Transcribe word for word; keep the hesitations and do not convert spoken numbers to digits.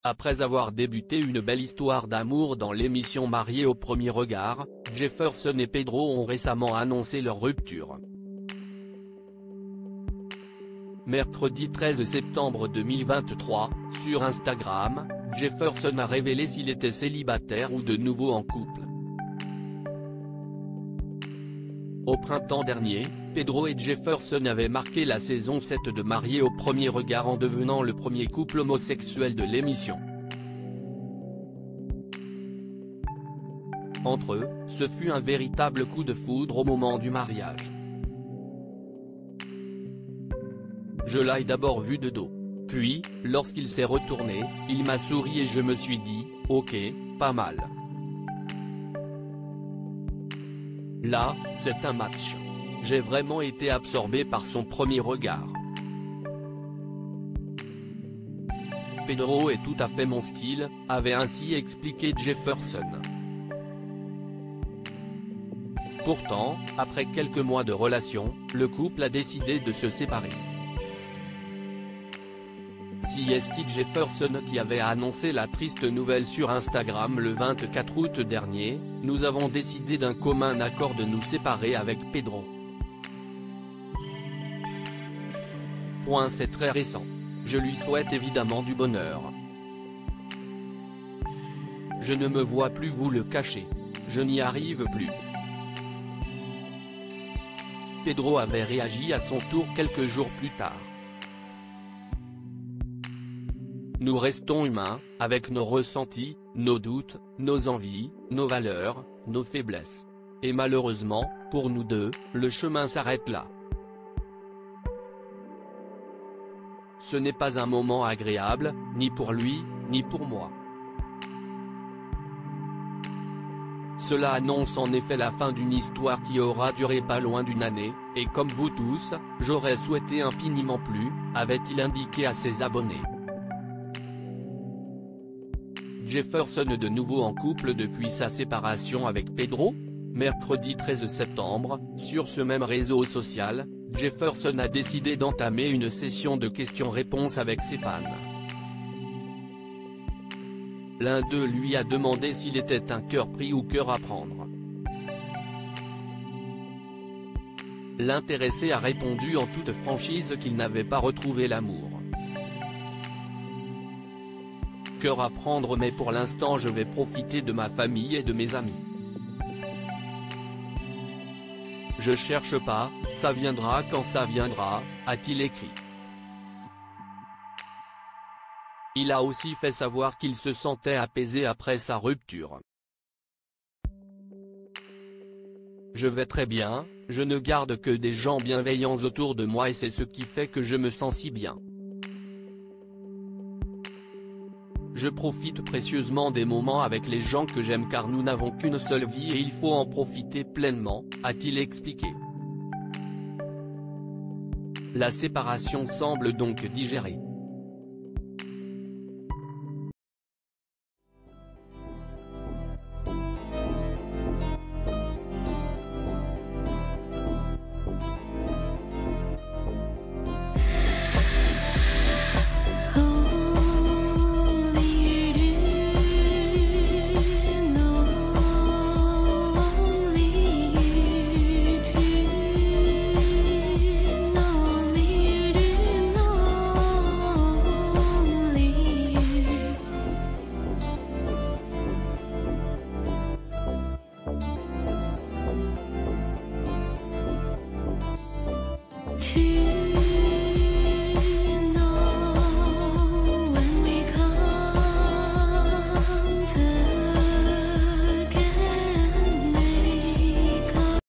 Après avoir débuté une belle histoire d'amour dans l'émission Mariés au premier regard, Jefferson et Pedro ont récemment annoncé leur rupture. Mercredi treize septembre deux mille vingt-trois, sur Instagram, Jefferson a révélé s'il était célibataire ou de nouveau en couple. Au printemps dernier, Pedro et Jefferson avaient marqué la saison sept de Mariés au premier regard en devenant le premier couple homosexuel de l'émission. Entre eux, ce fut un véritable coup de foudre au moment du mariage. Je l'ai d'abord vu de dos. Puis, lorsqu'il s'est retourné, il m'a souri et je me suis dit, ok, pas mal. Là, c'est un match. J'ai vraiment été absorbé par son premier regard. Pedro est tout à fait mon style, avait ainsi expliqué Jefferson. Pourtant, après quelques mois de relation, le couple a décidé de se séparer. Si est Jefferson qui avait annoncé la triste nouvelle sur Instagram le vingt-quatre août dernier, nous avons décidé d'un commun accord de nous séparer avec Pedro. Point c'est très récent. Je lui souhaite évidemment du bonheur. Je ne me vois plus vous le cacher. Je n'y arrive plus. Pedro avait réagi à son tour quelques jours plus tard. Nous restons humains, avec nos ressentis, nos doutes, nos envies, nos valeurs, nos faiblesses. Et malheureusement, pour nous deux, le chemin s'arrête là. Ce n'est pas un moment agréable, ni pour lui, ni pour moi. Cela annonce en effet la fin d'une histoire qui aura duré pas loin d'une année, et comme vous tous, j'aurais souhaité infiniment plus, avait-il indiqué à ses abonnés. Jefferson de nouveau en couple depuis sa séparation avec Pedro? Mercredi treize septembre, sur ce même réseau social, Jefferson a décidé d'entamer une session de questions-réponses avec ses fans. L'un d'eux lui a demandé s'il était un cœur pris ou cœur à prendre. L'intéressé a répondu en toute franchise qu'il n'avait pas retrouvé l'amour. Cœur à prendre mais pour l'instant je vais profiter de ma famille et de mes amis. Je cherche pas, ça viendra quand ça viendra, a-t-il écrit. Il a aussi fait savoir qu'il se sentait apaisé après sa rupture. Je vais très bien, je ne garde que des gens bienveillants autour de moi et c'est ce qui fait que je me sens si bien. Je profite précieusement des moments avec les gens que j'aime car nous n'avons qu'une seule vie et il faut en profiter pleinement, a-t-il expliqué. La séparation semble donc digérée.